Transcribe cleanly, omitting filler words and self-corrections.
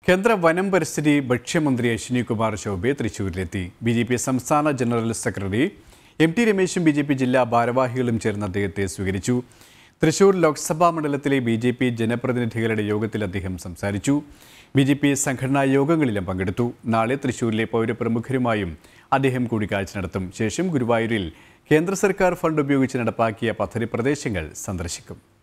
കേന്ദ്ര വനം പരിസ്ഥിതി ഭക്ഷ്യമന്ത്രി SURESHKUMAR ചൗബെ തൃശ്ശൂരിലെത്തി. ബിജെപി സംസ്ഥാന ജനറൽ സെക്രട്ടറി MT രമേശും ബിജെപി ജില്ലാ ഭാരവാഹികളും ചേർന്ന് അദ്ദേഹത്തെ സ്വീകരിച്ചു. തൃശ്ശൂർ ലോക്സഭാ മണ്ഡലത്തിലെ ബിജെപി ജനപ്രതിനിധികളുടെ യോഗത്തിൽ അദ്ദേഹം സംസാരിച്ചു. ബിജെപി സംഘടനാ യോഗങ്ങളിലും പങ്കെടുത്തു. നാളെ തൃശ്ശൂരിലെ പൗരപ്രമുഖരുമായും അദ്ദേഹം കൂടിക്കാഴ്ച നടത്തും. ശേഷം ഗുരുവായൂരിൽ കേന്ദ്ര സർക്കാർ ഫണ്ട് ഉപയോഗിച്ച് നടപ്പാക്കിയ പദ്ധതി പ്രദേശങ്ങൾ സന്ദർശിക്കും.